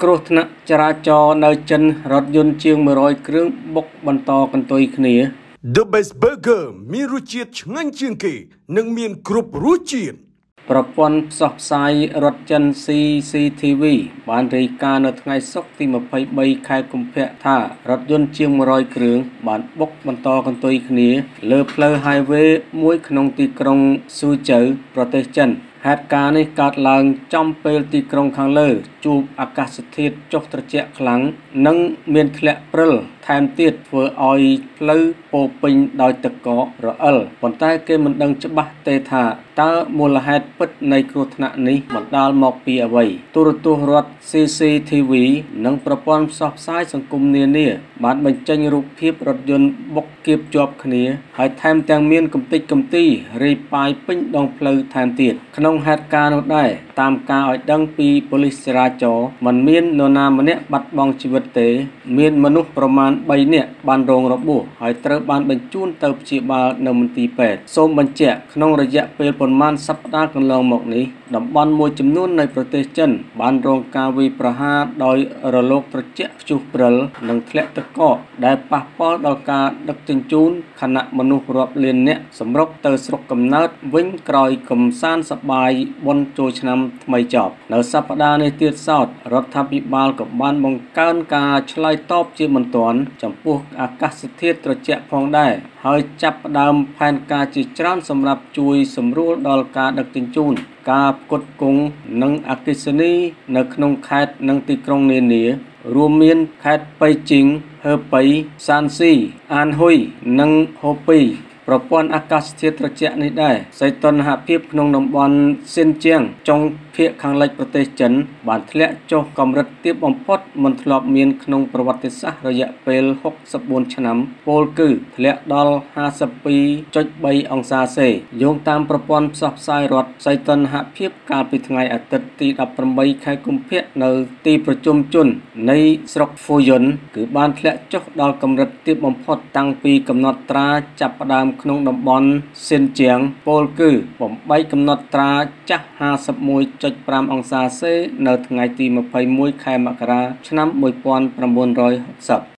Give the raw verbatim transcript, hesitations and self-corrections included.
គ្រោះថ្នាក់ចរាចរណ៍នៅចិនរថយន្តជាងមួយរយគ្រឿងបុកបន្តកន្ទុយគ្នា The Best Burger មានរសជាតិឆ្ងាញ់ជាងគេនិងមានគ្រប់រសជាតិប្រព័ន្ធផ្សព្វផ្សាយរដ្ឋចិន C C T V បានរាយការណ៍នៅថ្ងៃសុក្រទីម្ភៃបីខែកុម្ភៈថារថយន្តជាងមួយរយគ្រឿងបានបុកបន្តកន្ទុយគ្នាលើផ្លូវ Highway មួយក្នុងទីក្រុងស៊ូជូវប្រទេសចិនហេតុការណ៍នេះកើតឡើងចំពេលទីក្រុងខាងលើជួបអាកាសធាតុចុះត្រជាក់ខ្លាំងនិងមានធ្លាក់ព្រិលថែមទៀតធ្វើឲ្យផ្លូវពោពេញដោយទឹកកករអិលប៉ុន្តែគេមិនដឹងច្បាស់ទេថាតើមូលហេតុពិតនៃគ្រោះថ្នាក់នេះបណ្ដាលមកពីអ្វីទូរទស្សន៍រដ្ឋ C C T V និងប្រព័ន្ធផ្សព្វផ្សាយសង្គមនានាបានបញ្ចេញរូបភាពរថយន្តបុកគៀបជាប់គ្នាហើយថែមទាំងមានកំទេចកំទីរាយប៉ាយពេញដងផ្លូវថែមទៀតក្នុងហេតុការណ៍នោះដែរតាមការឲ្យដឹងពីប៉ូលីសចរាចរណ៍មិនមាននរណាម្នាក់បាត់បង់ជីវិតទេមានមនុស្សប្រមាណបីនាក់បានរងរបួសហើយត្រូវបានបញ្ជូនទៅព្យាបាលនៅមន្ទីរពេទ្យសូមបញ្ជាក់ក្នុងរយៈពេលប៉ុន្មានសប្តាហ៍កន្លងមកនេះតំបន់មួយចំនួននៃប្រទេសចិនបានរងការវាយប្រហារដោយរលកត្រជាក់ព្យុះព្រិលនិងធ្លាក់ទឹកកកដែលប៉ះពាល់ដល់ការដឹកជញ្ជូនខណៈមនុស្សរាប់លាននាក់សម្រុកទៅស្រុកកំណើតវិញក្រោយកំសាន្តសប្បាយបុណ្យចូលឆ្នាំថ្មីចប់នៅសប្តាហ៍នេះទៀតសោតរដ្ឋាភិបាលក៏បានបង្កើនការឆ្លើយតបជាបន្ទាន់ចំពោះអាកាសធាតុត្រជាក់ផងដែរហើយចាប់ផ្ដើមផែនការជាច្រើនសម្រាប់ជួយសម្រួលដល់ការដឹកជញ្ជូនការផ្គត់ផ្គង់និងអគ្គិសនីនៅក្នុងខេត្តនិងទីក្រុងនានារួមមានខេត្តប៉ៃជីងហឺប៉ៃសានស៊ីអានហ៊ុយនិងហូពីប្រព័ន្ធអាកាសធាតុត្រជាក់នេះដែរសីតុណ្ហភាពក្នុងតំបន់ស៊ីនជៀងចុងភាគខាងលិចប្រទេសចិនបានធ្លាក់ចុះកម្រិតទាបបំផុតមិនធ្លាប់មានក្នុងប្រវត្តិសាស្ត្ររយៈពេលហុកសិបបួនឆ្នាំពោលគឺធ្លាក់ដល់ห้าสิบពីរចុចបីអង្សាសេយោងតាមប្រព័ន្ធផ្សព្វផ្សាយរដ្ឋសីតុណ្ហភាពកាលពីថ្ងៃអាទិត្យទីដប់ប្រាំបីខែកុម្ភៈនៅទីប្រជុំជននៃស្រុកហ្វូយុនគឺបានធ្លាក់ចុះដល់កម្រិតទាបបំផុតតាំងពីកំណត់ត្រាចាប់ផ្ដើមក្នុងតំបន់ស៊ីនជៀងពោលគឺបំបីកំណត់ត្រាចាស់ห้าสิบเอ็ดจุดห้าអង្សាសេនៅថ្ងៃទីម្ភៃមួយខែមករាឆ្នាំmột nghìn chín trămหกสิบ